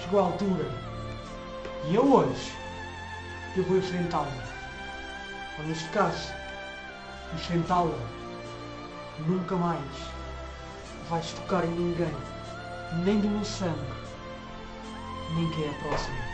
Chegou a altura. E eu hoje, eu vou enfrentá-la. Ou neste caso, enfrentá-la. Nunca mais vais tocar em ninguém. Nem do meu sangue. Nem quem é a próxima.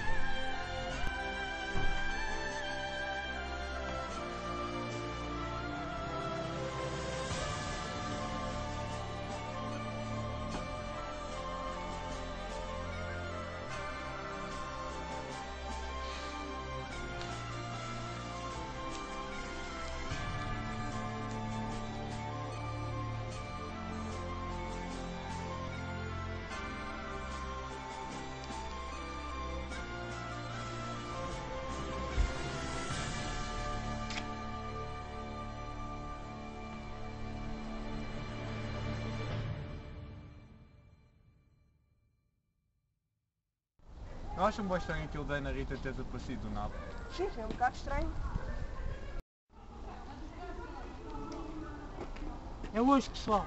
Eu acho um bom estranho aquilo da Ana Rita ter desaparecido do nada. Sim, foi um bocado estranho. É hoje, pessoal.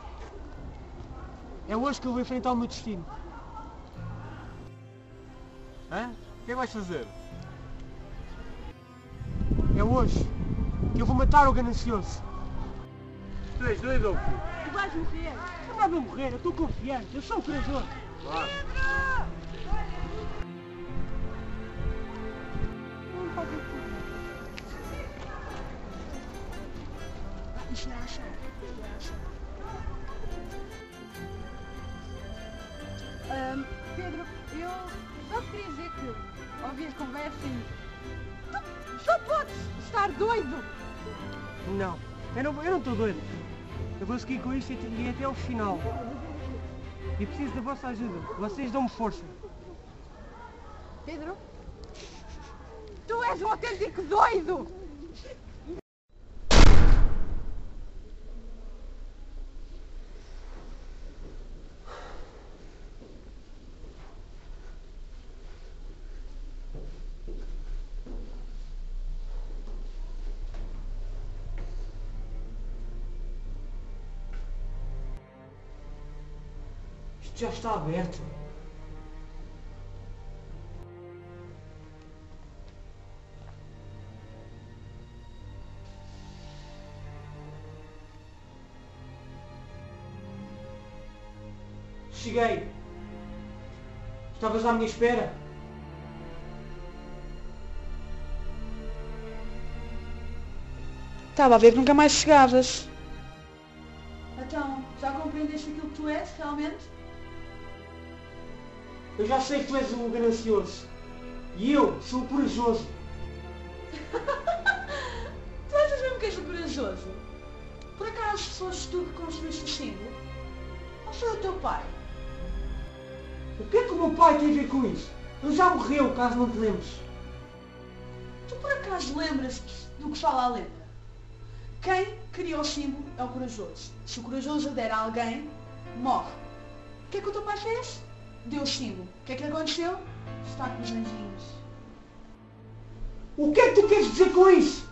É hoje que eu vou enfrentar o meu destino. Hã? O que vais fazer? É hoje que eu vou matar o ganancioso. Tu és doido ou quê? Tu vais morrer. Não vai morrer, eu estou confiante, eu sou corajoso. Claro. Não pode tudo. Isso é achar. Pedro, eu só queria dizer que ouvi a conversa e tu só podes estar doido. Não, eu não estou doido. Eu vou seguir com isto e até ao final. E preciso da vossa ajuda. Vocês dão-me força. Pedro, tu és um autêntico doido. Isto já está aberto. Cheguei. Estavas à minha espera? Estava a ver que nunca mais chegavas. Então, já compreendeste aquilo que tu és, realmente? Eu já sei que tu és o ganancioso. E eu sou o corajoso. Tu achas mesmo que és o corajoso? Por acaso foste tu que construíste o símbolo? Ou foi o teu pai? O que é que o meu pai tem a ver com isso? Ele já morreu, caso não te lembres. Tu por acaso lembras-te do que fala a letra? Quem criou o símbolo é o corajoso. Se o corajoso der a alguém, morre. O que é que o teu pai fez? Deu o símbolo. O que é que lhe aconteceu? Está com os anjinhos. O que é que tu queres dizer com isso?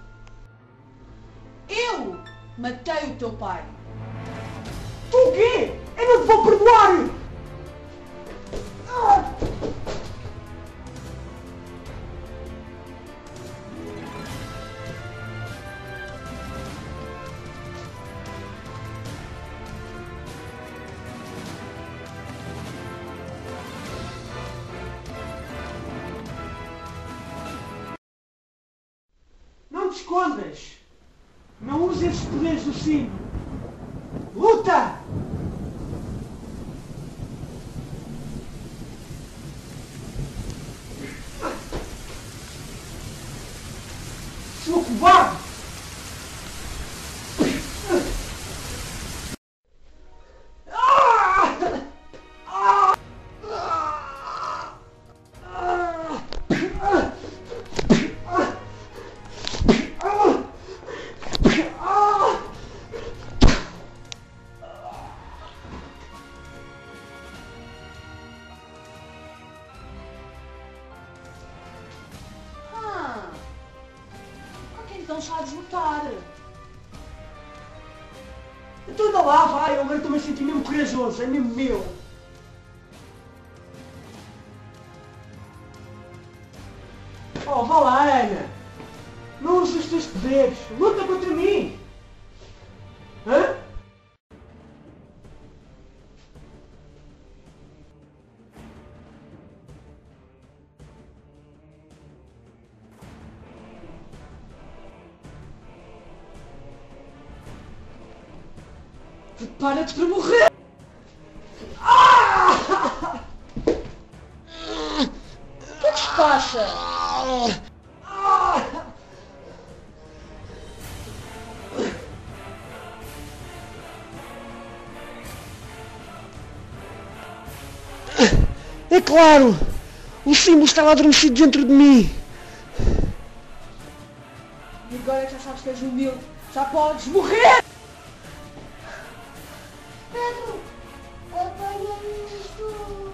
Eu matei o teu pai. Tu o quê? Eu não te vou perdoar! Não te escondas! Não uses esses poderes do sino! Luta! Sua covarde! Então sabes lutar. Então anda lá, vai, eu agora estou-me a sentir mesmo corajoso, é mesmo meu. Oh, vá lá, Ana! Não uses os teus poderes! Luta contra mim! Hã? Prepara-te para morrer! O que é que se passa? É claro! O símbolo estava adormecido dentro de mim! E agora que já sabes que és humilde, já podes morrer! Pedro, apanha isto!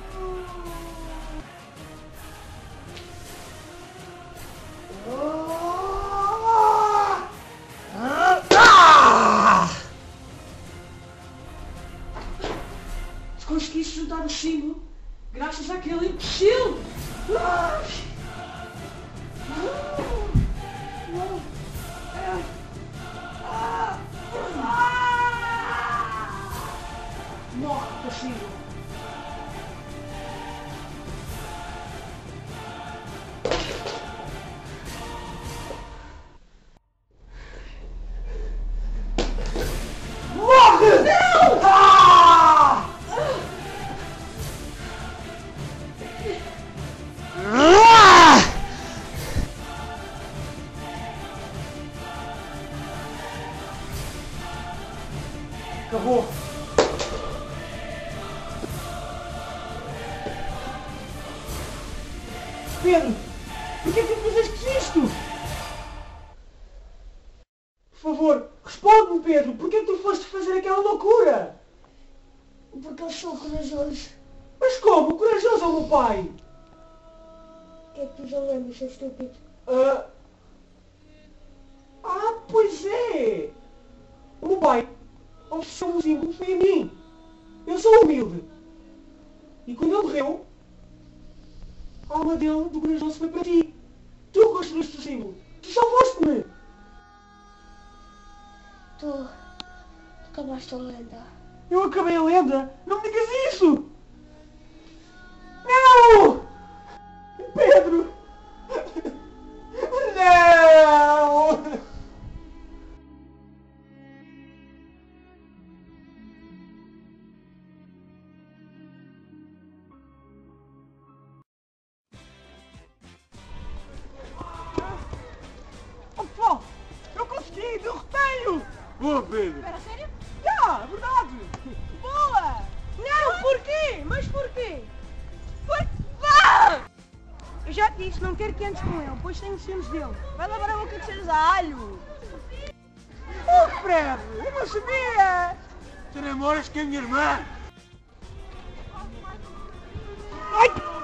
Se conseguiste juntar o símbolo, graças àquele imbecil! Morre, castigo! Morre! Não! Acabou! Pedro! Porquê que fizeste isto? Por favor, responde-me, Pedro! Porquê que tu foste fazer aquela loucura? Porque eu sou corajoso. Mas como? Corajoso é o meu pai! O que é que tu já lembras, seu estúpido? Pois é! O meu pai ofereceu-me o símbolo, foi a mim! Eu sou humilde! E quando ele morreu, a alma dele, do corajoso, foi para ti! Tu construíste o símbolo! Tu salvaste-me! Tu acabaste a lenda. Eu acabei a lenda! Não me digas isso! Não! Pedro! Não! Oh, pessoal! Eu consegui! Derrotei-o! Boa, Pedro! Espera, sério? Verdade! Boa! Não, porquê? Mas porquê? Eu já te disse, não quero que andes com ele, pois tenho ciúmes dele. Vai lavar a boca de cheiros a alho. Oh, Fred! Eu não sabia! Tu namoras com a minha irmã? Ai!